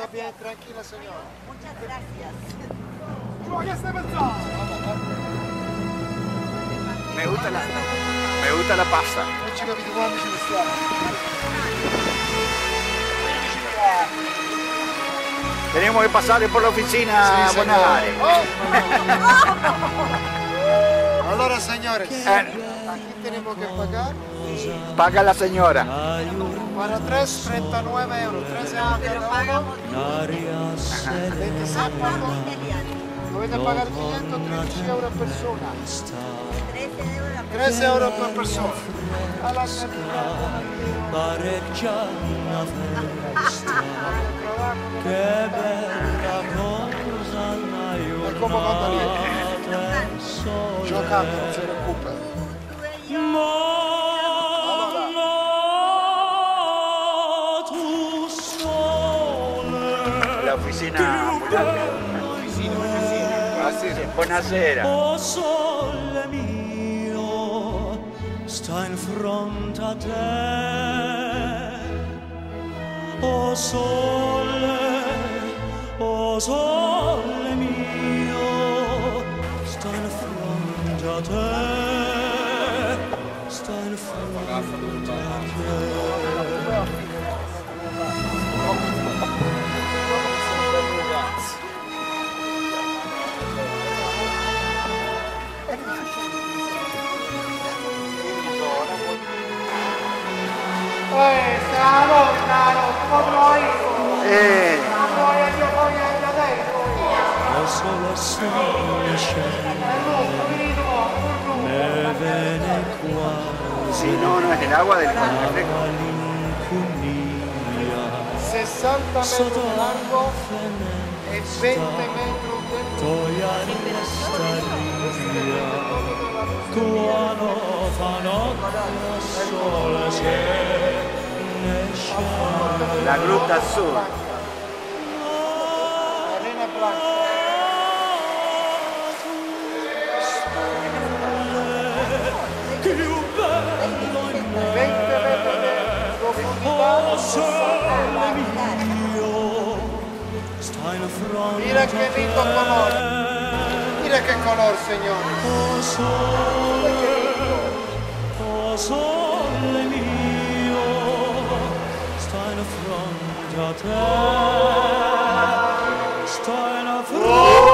va bien, tranquila señora. Muchas gracias. Me gusta la pasta. Non ci capite quando ci stiamo. Tenemos que pasar por la oficina Sì, Bonare. Allora signores, aquí tenemos que pagar Paga la señora. para 3,39 euros, 13 euros cada uno, 26 poco, dovete pagare 513 euro a persona, 13 euro per persona. Alla pareggiata festa, che bella cosa E come canta lì? Giocando, non si preoccupa. La oficina. Buonasera. Oh sole mio, sta in fronte a te. Oh sole mio, sta in fronte a te. Sta in fronte a te. Solo sole me viene quasi. Sí, no, no es el agua del refresco. 60 metri largo e 20 metri Quando fa notte sole se ne scende. La Gruta Azul. Arena blanca. Più bello in 20 metri di profondità, 60 mio, sta in fronte. Mira che lindo colore. Mira che colore, signore. Oh sole mio, sta in fronte a te. Sta in fronte.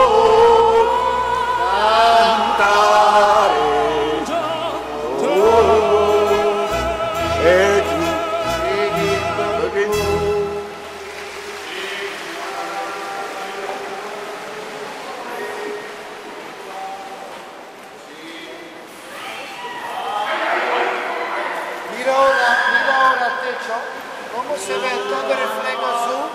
Mira ahora al techo, cómo se ve todo el reflejo azul.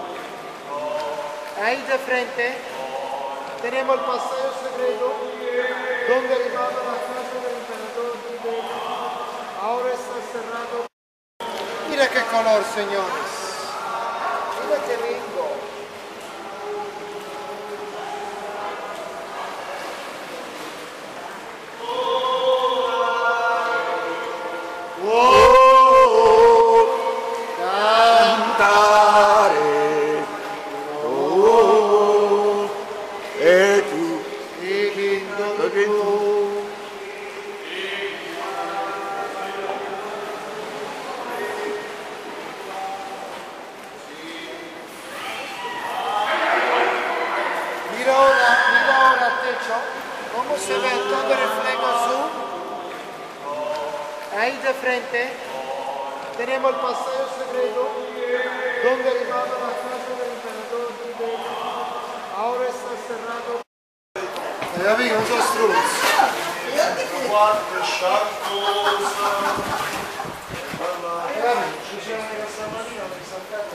Ahí de frente tenemos el paseo secreto donde arribaba la casa del emperador Tiberio. Ahora está cerrado. Mira qué color, señores. Mira qué lindo. Mira ahora al techo, cómo se ve todo el reflejo azul. Ahí de frente tenemos el paseo secreto donde arribaba la casa del emperador Tiberio. Ahora está cerrado. Amico, non sono struzzi. Guarda, sciarcosa. Ci c'era una stamattina per saltare.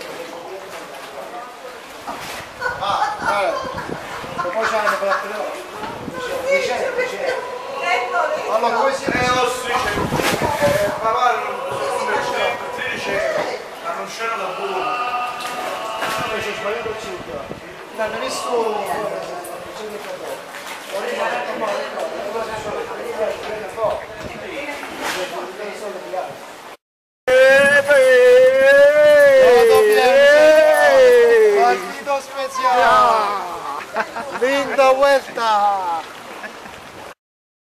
E poi c'hanno fatto le ore. Dice. Allora, come si vede? Papà non dice la non c'era da buono. Ci ho sbagliato il ciclo. Non ho visto. especial. Linda vuelta.